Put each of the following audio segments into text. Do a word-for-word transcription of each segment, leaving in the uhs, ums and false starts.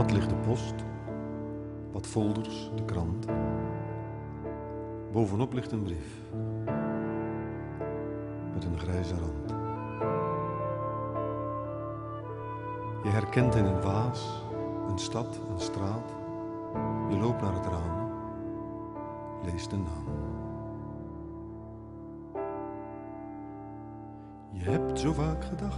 mat ligt de post, wat folders, de krant. Bovenop ligt een brief met een grijze rand. Je herkent in een vaas een stad, een straat. Je loopt naar het raam, leest de naam. Je hebt zo vaak gedacht,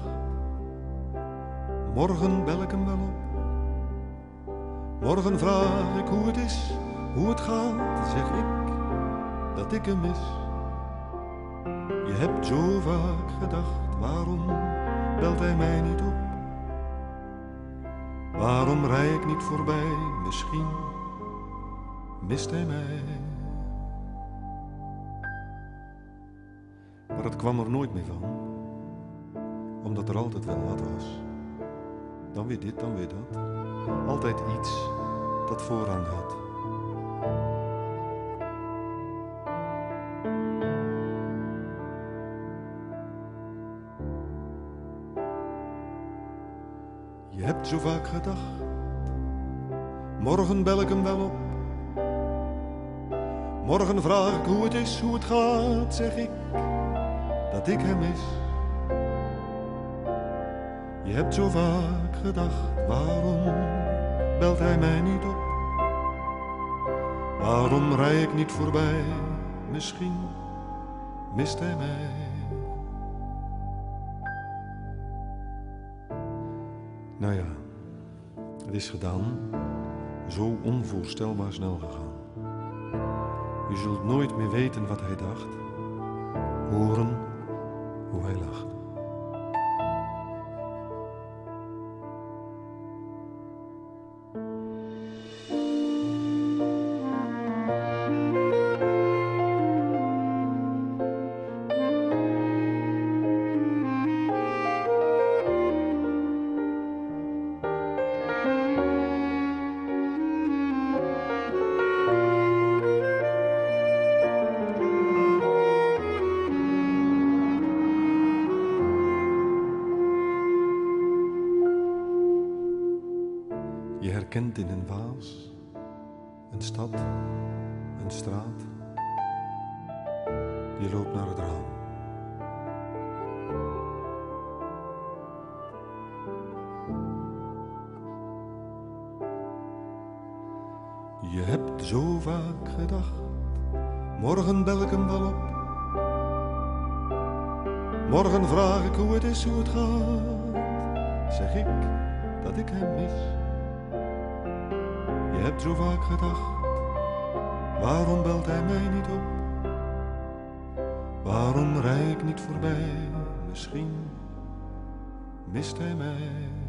morgen bel ik hem wel op. Morgen vraag ik hoe het is, hoe het gaat, zeg ik dat ik hem mis. Je hebt zo vaak gedacht, waarom belt hij mij niet op? Waarom rij ik niet voorbij, misschien mist hij mij. Maar het kwam er nooit meer van, omdat er altijd wel wat was. Dan weer dit, dan weer dat. Altijd iets dat voorrang had. Je hebt zo vaak gedacht, morgen bel ik hem wel op. Morgen vraag ik hoe het is, hoe het gaat, zeg ik dat ik hem mis. Je hebt zo vaak gedacht, waarom belt hij mij niet op? Waarom rij ik niet voorbij, misschien mist hij mij. Nou ja, het is gedaan, zo onvoorstelbaar snel gegaan. Je zult nooit meer weten wat hij dacht, horen hoe hij lacht. Je herkent in een vaas een stad, een straat. Je loopt naar het raam. Je hebt zo vaak gedacht, morgen bel ik hem wel op. Morgen vraag ik hoe het is, hoe het gaat, zeg ik dat ik hem mis. Je hebt zo vaak gedacht, waarom belt hij mij niet op? Waarom rij ik niet voorbij, misschien mist hij mij.